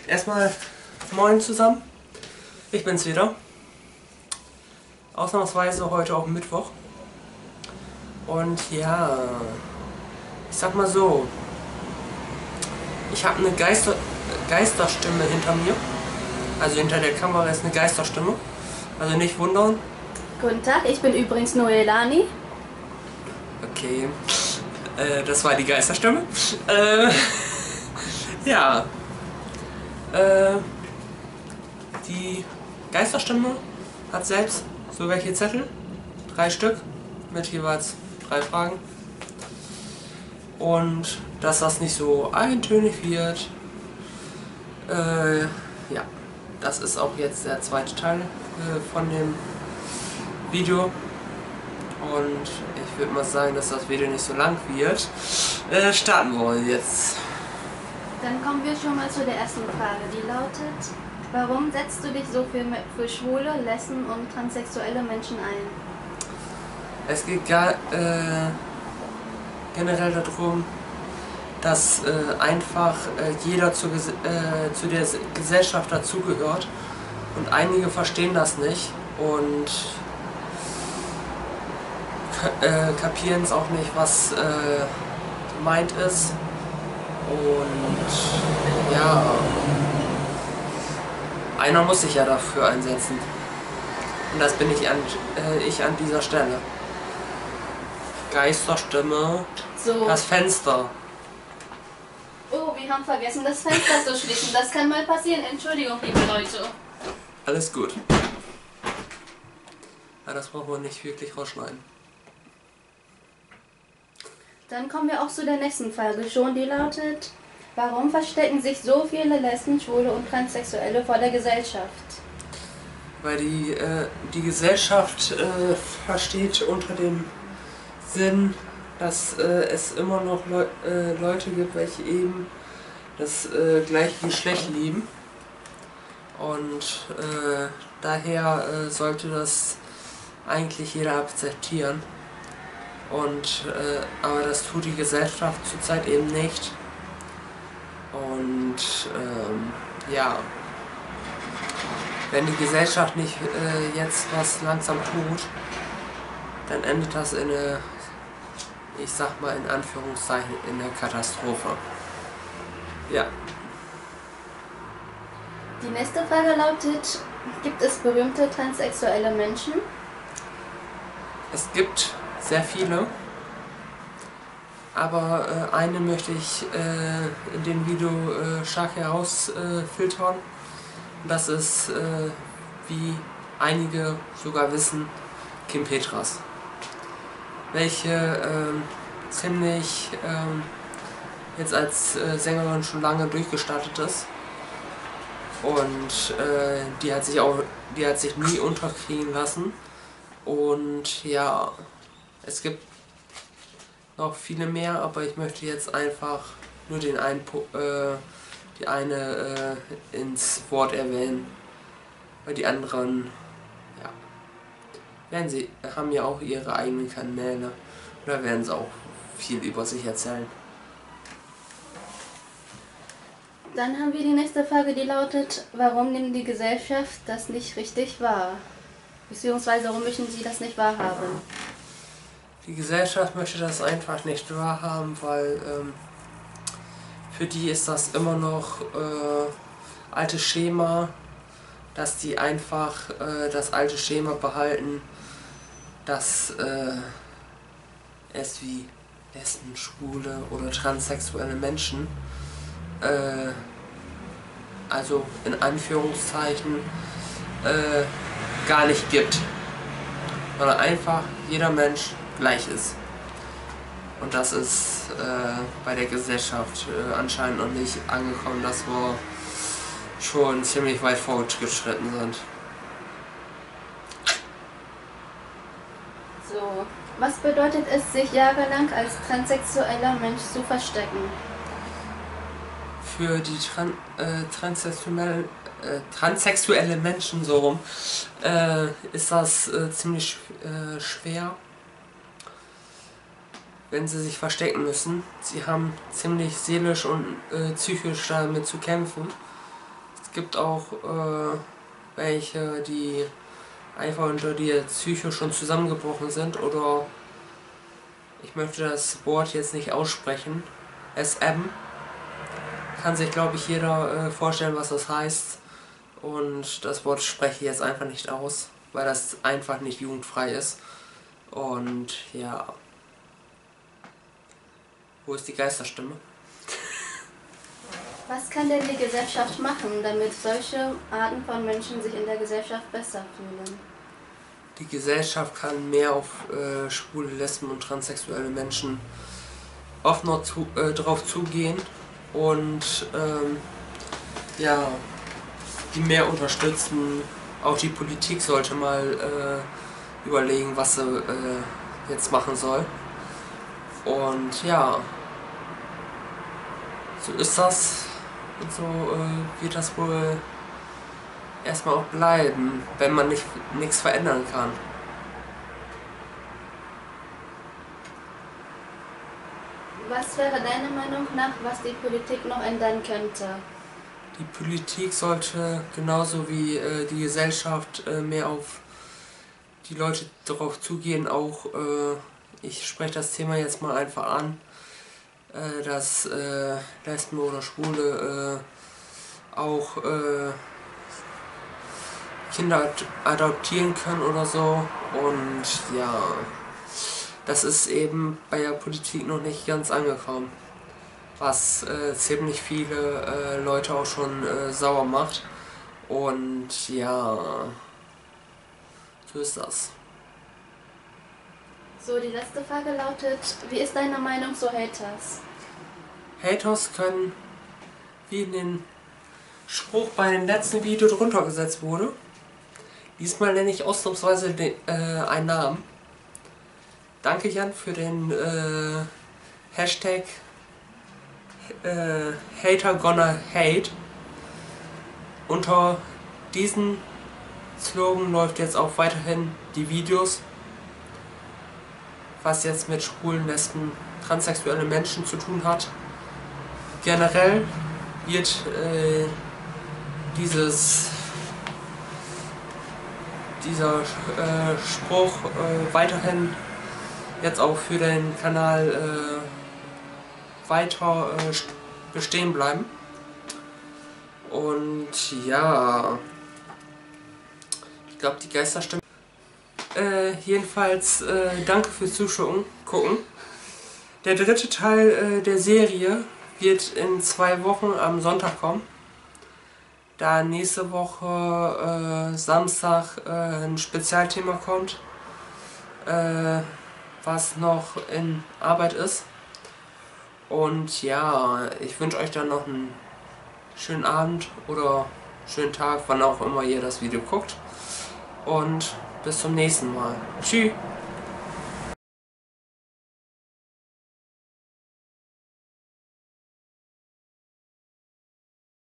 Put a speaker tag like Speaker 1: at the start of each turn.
Speaker 1: Erstmal moin zusammen, ich bin's wieder. Ausnahmsweise heute auch Mittwoch. Und ja, ich sag mal so, ich habe eine Geisterstimme hinter mir. Also hinter der Kamera ist eine Geisterstimme. Also nicht wundern.
Speaker 2: Guten Tag, ich bin übrigens Noelani.
Speaker 1: Okay, das war die Geisterstimme. Ja, die Geisterstimme hat selbst so welche Zettel, 3 Stück, mit jeweils 3 Fragen. Und dass das nicht so eintönig wird, ja, das ist auch jetzt der zweite Teil von dem Video. Und ich würde mal sagen, dass das Video nicht so lang wird. Starten wir jetzt.
Speaker 2: Dann kommen wir schon mal zu der ersten Frage, die lautet: Warum setzt du dich so viel für schwule, Lesben und transsexuelle Menschen ein?
Speaker 1: Es geht generell darum, dass einfach jeder zu der Gesellschaft dazugehört und einige verstehen das nicht und kapieren es auch nicht, was gemeint ist. Und ja, einer muss sich ja dafür einsetzen. Und das bin ich an dieser Stelle. Geisterstimme,
Speaker 2: So.
Speaker 1: das Fenster.
Speaker 2: Oh, wir haben vergessen, das Fenster zu schließen. Das kann mal passieren. Entschuldigung, liebe Leute.
Speaker 1: Alles gut. Ja, das brauchen wir nicht wirklich rausschneiden.
Speaker 2: Dann kommen wir auch zu der nächsten Frage schon, die lautet: Warum verstecken sich so viele Lesben, Schwule und Transsexuelle vor der Gesellschaft?
Speaker 1: Weil die Gesellschaft versteht unter dem Sinn, dass es immer noch Leute gibt, welche eben das gleiche Geschlecht lieben. Und daher sollte das eigentlich jeder akzeptieren. Und aber das tut die Gesellschaft zurzeit eben nicht. Und ja, wenn die Gesellschaft nicht jetzt was langsam tut, dann endet das in eine, ich sag mal in Anführungszeichen, in der Katastrophe. Ja.
Speaker 2: Die nächste Frage lautet: Gibt es berühmte transsexuelle Menschen?
Speaker 1: Es gibt sehr viele, aber eine möchte ich in dem Video stark herausfiltern. Das ist, wie einige sogar wissen, Kim Petras, welche ziemlich jetzt als Sängerin schon lange durchgestartet ist. Und die hat sich nie unterkriegen lassen. Und ja, es gibt noch viele mehr, aber ich möchte jetzt einfach nur die eine ins Wort erwähnen, weil die anderen, ja, haben ja auch ihre eigenen Kanäle, und da werden sie auch viel über sich erzählen.
Speaker 2: Dann haben wir die nächste Frage, die lautet: Warum nimmt die Gesellschaft das nicht richtig wahr? Beziehungsweise warum möchten sie das nicht wahrhaben?
Speaker 1: Die Gesellschaft möchte das einfach nicht wahrhaben, weil für die ist das immer noch altes Schema, dass die einfach das alte Schema behalten, dass es wie Lesben, Schwule oder transsexuelle Menschen, also in Anführungszeichen, gar nicht gibt, sondern einfach jeder Mensch gleich ist. Und das ist bei der Gesellschaft anscheinend noch nicht angekommen, dass wir schon ziemlich weit fortgeschritten sind.
Speaker 2: So, was bedeutet es, sich jahrelang als transsexueller Mensch zu verstecken?
Speaker 1: Für die transsexuelle Menschen so rum ist das ziemlich schwer, wenn sie sich verstecken müssen. Sie haben ziemlich seelisch und psychisch damit zu kämpfen, gibt auch welche, die einfach unter der Psyche schon zusammengebrochen sind, oder ich möchte das Wort jetzt nicht aussprechen. SM. Kann sich, glaube ich, jeder vorstellen, was das heißt. Und das Wort spreche ich jetzt einfach nicht aus, weil das einfach nicht jugendfrei ist. Und ja. Wo ist die Geisterstimme?
Speaker 2: Was kann denn die Gesellschaft machen, damit solche Arten von Menschen sich in der Gesellschaft besser fühlen?
Speaker 1: Die Gesellschaft kann mehr auf schwule, lesben und transsexuelle Menschen offener drauf zugehen und ja, die mehr unterstützen. Auch die Politik sollte mal überlegen, was sie jetzt machen soll. Und ja, so ist das und so wird das wohl erstmal auch bleiben, wenn man nichts verändern kann.
Speaker 2: Was wäre deiner Meinung nach, was die Politik noch ändern könnte?
Speaker 1: Die Politik sollte genauso wie die Gesellschaft mehr auf die Leute darauf zugehen, auch ich spreche das Thema jetzt mal einfach an, dass Lesben oder Schwule auch Kinder adoptieren können oder so, und ja, das ist eben bei der Politik noch nicht ganz angekommen, was ziemlich viele Leute auch schon sauer macht, und ja, so ist das.
Speaker 2: So, die letzte Frage lautet, wie ist deine Meinung zu Haters?
Speaker 1: Haters können, wie in den Spruch bei dem letzten Video drunter gesetzt wurde, diesmal nenne ich ausnahmsweise einen Namen. Danke Jan für den Hashtag Hater gonna hate. Unter diesem Slogan läuft jetzt auch weiterhin die Videos, was jetzt mit schwulen, lesben, transsexuelle Menschen zu tun hat. Generell wird dieser Spruch weiterhin jetzt auch für den Kanal weiter bestehen bleiben. Und ja, ich glaube, die Geisterstimme. Jedenfalls danke fürs Zuschauen, gucken. Der dritte Teil der Serie wird in 2 Wochen am Sonntag kommen. Da nächste Woche Samstag ein Spezialthema kommt, was noch in Arbeit ist. Und ja, ich wünsche euch dann noch einen schönen Abend oder schönen Tag, wann auch immer ihr das Video guckt. Und bis zum nächsten Mal. Tschüss!